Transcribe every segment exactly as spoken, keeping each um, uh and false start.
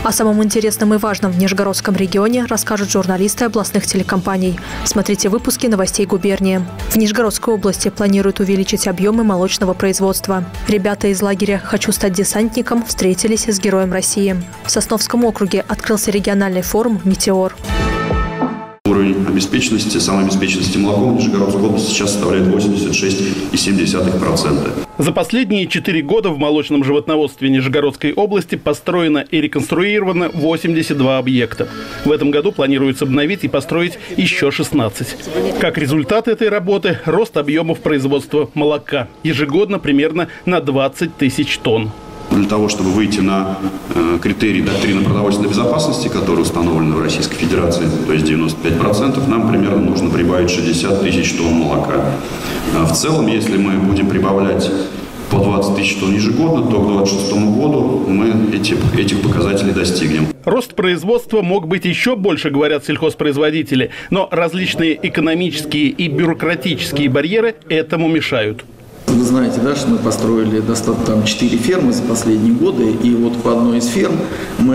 О самом интересном и важном в Нижегородском регионе расскажут журналисты областных телекомпаний. Смотрите выпуски новостей губернии. В Нижегородской области планируют увеличить объемы молочного производства. Ребята из лагеря «Хочу стать десантником» встретились с Героем России. В Сосновском округе открылся региональный форум «Метеор». Уровень обеспеченности, самообеспеченности молоком в Нижегородской области сейчас составляет восемьдесят шесть целых семь десятых процента. За последние четыре года в молочном животноводстве Нижегородской области построено и реконструировано восемьдесят два объекта. В этом году планируется обновить и построить еще шестнадцать. Как результат этой работы – рост объемов производства молока. Ежегодно примерно на двадцать тысяч тонн. Для того, чтобы выйти на э, критерии доктрины продовольственной безопасности, которые установлены в Российской Федерации, то есть девяносто пять процентов, нам примерно нужно прибавить шестьдесят тысяч тонн молока. А в целом, если мы будем прибавлять по двадцать тысяч тонн ежегодно, то к две тысячи двадцать шестому году мы эти, этих показателей достигнем. Рост производства мог быть еще больше, говорят сельхозпроизводители, но различные экономические и бюрократические барьеры этому мешают. Вы знаете, да, что мы построили достаточно там четыре фермы за последние годы, и вот по одной из ферм мы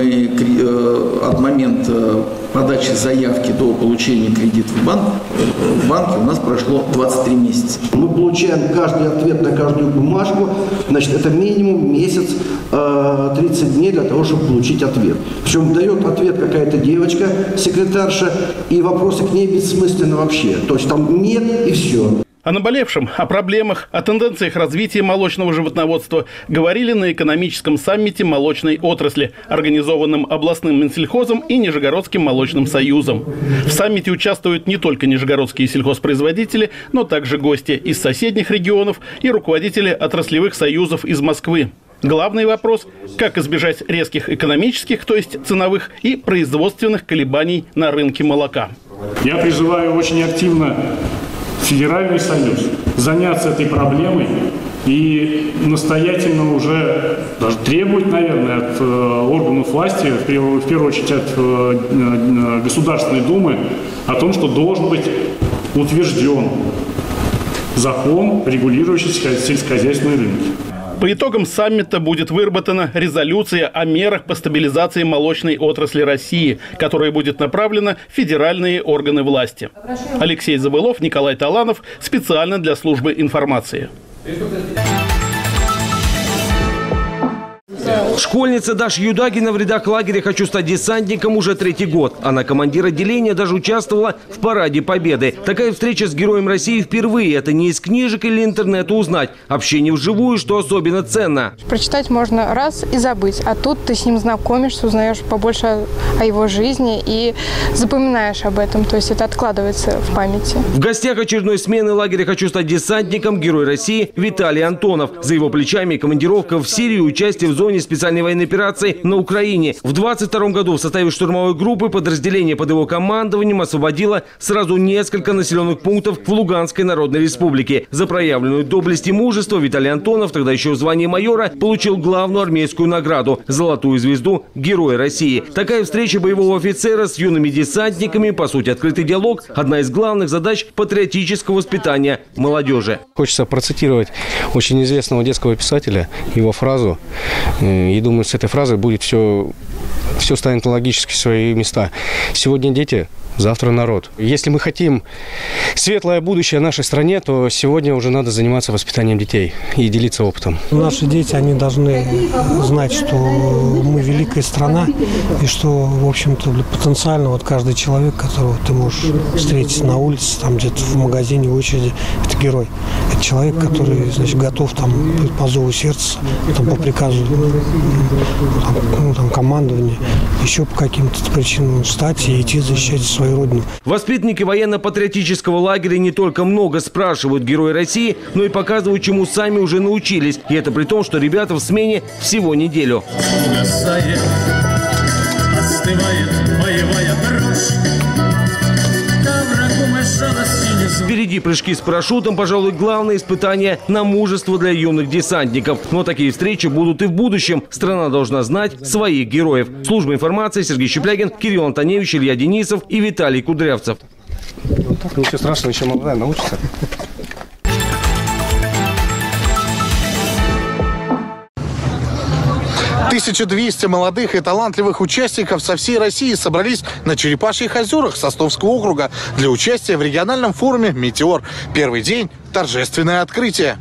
э, от момента подачи заявки до получения кредита в, банк, в банке у нас прошло двадцать три месяца. Мы получаем каждый ответ на каждую бумажку, значит, это минимум месяц, э, тридцать дней для того, чтобы получить ответ. Причем дает ответ какая-то девочка, секретарша, и вопросы к ней бессмысленны вообще. То есть там нет и все. О наболевшем, о проблемах, о тенденциях развития молочного животноводства говорили на экономическом саммите молочной отрасли, организованном областным Минсельхозом и Нижегородским молочным союзом. В саммите участвуют не только нижегородские сельхозпроизводители, но также гости из соседних регионов и руководители отраслевых союзов из Москвы. Главный вопрос – как избежать резких экономических, то есть ценовых и производственных колебаний на рынке молока. Я призываю очень активно Федеральный союз заняться этой проблемой и настоятельно уже даже требовать, наверное, от э, органов власти, в первую, в первую очередь от э, Государственной Думы, о том, что должен быть утвержден закон, регулирующий сельскохозяйственные рынки. По итогам саммита будет выработана резолюция о мерах по стабилизации молочной отрасли России, которая будет направлена в федеральные органы власти. Алексей Забылов, Николай Таланов. Специально для службы информации. Школьница Даша Юдагина в рядах лагеря «Хочу стать десантником» уже третий год. Она командир отделения, даже участвовала в параде Победы. Такая встреча с Героем России впервые. Это не из книжек или интернета узнать. Общение вживую, что особенно ценно. Прочитать можно раз и забыть. А тут ты с ним знакомишься, узнаешь побольше о его жизни и запоминаешь об этом. То есть это откладывается в памяти. В гостях очередной смены лагеря «Хочу стать десантником» Герой России Виталий Антонов. За его плечами командировка в Сирию, участие в зоне специальной военной операции на Украине. В двадцать втором году в составе штурмовой группы подразделение под его командованием освободило сразу несколько населенных пунктов в Луганской Народной Республике. За проявленную доблесть и мужество Виталий Антонов, тогда еще в звании майора, получил главную армейскую награду – золотую звезду Героя России. Такая встреча боевого офицера с юными десантниками, по сути, открытый диалог – одна из главных задач патриотического воспитания молодежи. Хочется процитировать очень известного детского писателя, его фразу. И думаю, с этой фразой будет все, все станет логически в свои места. Сегодня дети, завтра народ. Если мы хотим светлое будущее нашей стране, то сегодня уже надо заниматься воспитанием детей и делиться опытом. Наши дети, они должны знать, что мы великая страна, и что, в общем-то, потенциально вот каждый человек, которого ты можешь встретить на улице, там где-то в магазине, в очереди, это герой. Это человек, который, значит, готов там по зову сердца, там, по приказу там, ну, там, командования, еще по каким-то причинам встать и идти защищать свою родину. Воспитанники военно-патриотического лагеря не только много спрашивают Героя России, но и показывают, чему сами уже научились. И это при том, что ребята в смене всего неделю. Угасает, остывает боевая дрожь. Впереди прыжки с парашютом, пожалуй, главное испытание на мужество для юных десантников. Но такие встречи будут и в будущем. Страна должна знать своих героев. Служба информации, Сергей Щеплягин, Кирилл Антоневич, Илья Денисов и Виталий Кудрявцев. Ничего страшного, еще молодая научится. тысяча двести молодых и талантливых участников со всей России собрались на Черепашьих озерах Состовского округа для участия в региональном форуме «Метеор». Первый день – торжественное открытие.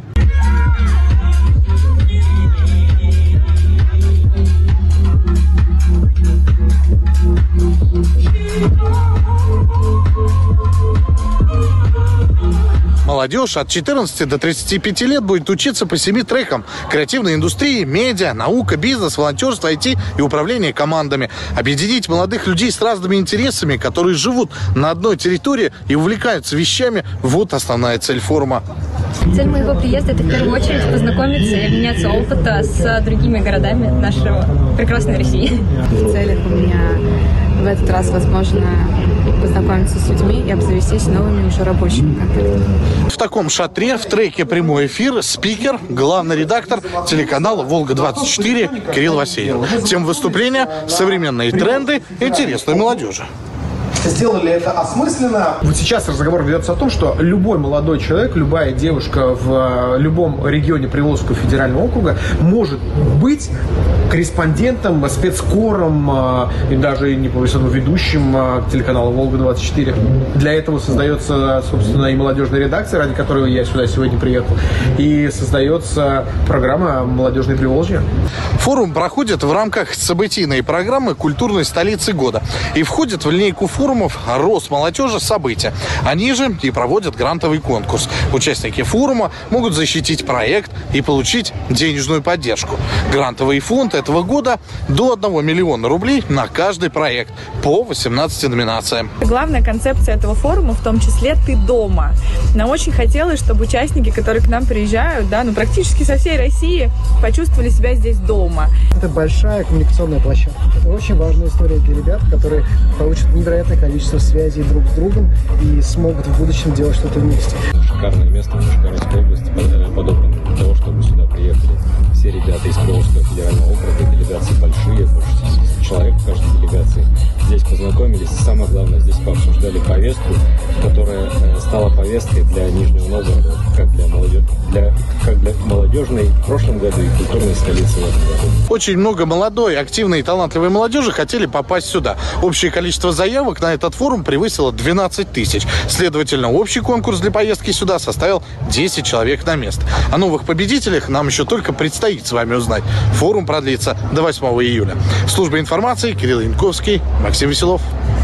Молодежь от четырнадцати до тридцати пяти лет будет учиться по семи трекам: креативной индустрии, медиа, наука, бизнес, волонтерство, ай ти и управление командами. Объединить молодых людей с разными интересами, которые живут на одной территории и увлекаются вещами – вот основная цель форума. Цель моего приезда – это в первую очередь познакомиться и обменяться опытом с другими городами нашей прекрасной России. В целях у меня в этот раз, возможно, познакомиться с людьми и обзавестись новыми уже рабочими контактами. В таком шатре в треке «Прямой эфир» спикер, главный редактор телеканала «Волга двадцать четыре» Кирилл Васеев. Тем выступления – современные тренды интересной молодежи. Сделали это осмысленно. Вот сейчас разговор ведется о том, что любой молодой человек, любая девушка в любом регионе Приволжского федерального округа может быть корреспондентом, спецкором и даже, не помню, ведущим телеканала «Волга двадцать четыре». Для этого создается, собственно, и молодежная редакция, ради которой я сюда сегодня приехал, и создается программа «Молодежное Приволжье». Форум проходит в рамках событийной программы «Культурной столицы года» и входит в линейку форумов «Рост молодежи. События». Они же и проводят грантовый конкурс. Участники форума могут защитить проект и получить денежную поддержку. Грантовый фонд этого года до одного миллиона рублей на каждый проект по восемнадцати номинациям. Главная концепция этого форума, в том числе «Ты дома». Нам очень хотелось, чтобы участники, которые к нам приезжают, да, ну практически со всей России, почувствовали себя здесь дома. Это большая коммуникационная площадка. Это очень важная история для ребят, которые получат невероятное количество связей друг с другом и смогут в будущем делать что-то вместе. Шикарное место в Нижегородской области, подобрано для того, чтобы сюда приехали все ребята из Приволжского федерального округа. Делегации большие, больше шестидесяти человек в каждой делегации. Здесь познакомились и, самое главное, здесь пообсуждали повестку, которая стала повесткой для Нижнего Новгорода, как для, молодежь, для, как для молодежной в прошлом году и культурной столицы в этом году. Очень много молодой, активной и талантливой молодежи хотели попасть сюда. Общее количество заявок на этот форум превысило двенадцать тысяч. Следовательно, общий конкурс для поездки сюда составил десять человек на место. О новых победителях нам еще только предстоит с вами узнать. Форум продлится до восьмого июля. Служба информации, Кирилл Янковский, Максим Веселов.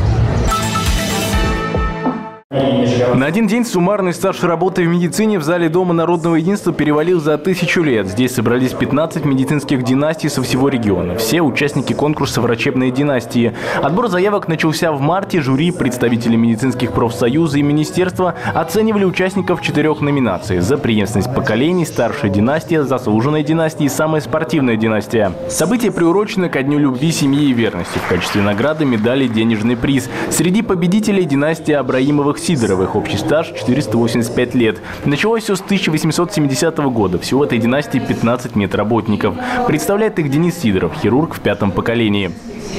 На один день суммарный стаж работы в медицине в зале Дома народного единства перевалил за тысячу лет. Здесь собрались пятнадцать медицинских династий со всего региона. Все участники конкурса «Врачебные династии». Отбор заявок начался в марте. Жюри, представители медицинских профсоюзов и министерства оценивали участников четырех номинаций: за преемственность поколений, старшая династия, заслуженная династия и самая спортивная династия. Событие приурочено ко Дню любви, семьи и верности. В качестве награды медали, денежный приз. Среди победителей династия Абраимовых-Сидоровых. Общий стаж четыреста восемьдесят пять лет. Началось все с тысяча восемьсот семидесятого года. Всего в этой династии пятнадцать медработников. Представляет их Денис Сидоров, хирург в пятом поколении.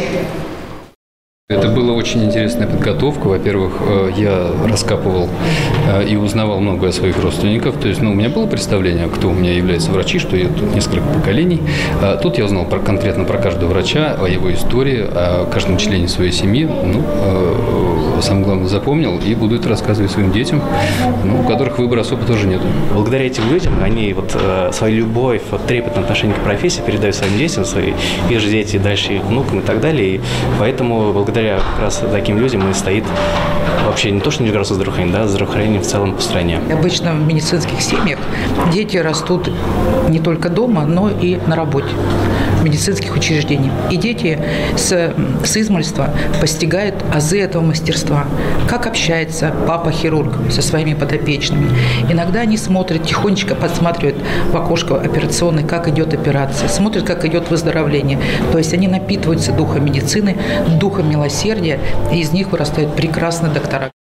Это была очень интересная подготовка. Во-первых, я раскапывал и узнавал многое о своих родственниках. То есть, ну, у меня было представление, кто у меня является врачи, что я тут несколько поколений. Тут я узнал про, конкретно про каждого врача, о его истории, о каждом члене своей семьи. Ну, самое главное, запомнил и буду это рассказывать своим детям, ну, у которых выбора особо тоже нет. Благодаря этим людям они вот свою любовь, вот, трепетное отношение к профессии передают своим детям, свои их же дети, дальше их внукам и так далее. И поэтому благодаря как раз таким людям и стоит вообще не то, что Нижегородское здравоохранение, да, здравоохранение в целом по стране. Обычно в медицинских семьях дети растут не только дома, но и на работе в медицинских учреждениях. И дети с, с измольства постигают азы этого мастерства. Как общается папа-хирург со своими подопечными. Иногда они смотрят, тихонечко подсматривают в окошко операционной, как идет операция, смотрят, как идет выздоровление. То есть они напитываются духом медицины, духом милосердия, и из них вырастают прекрасные доктора.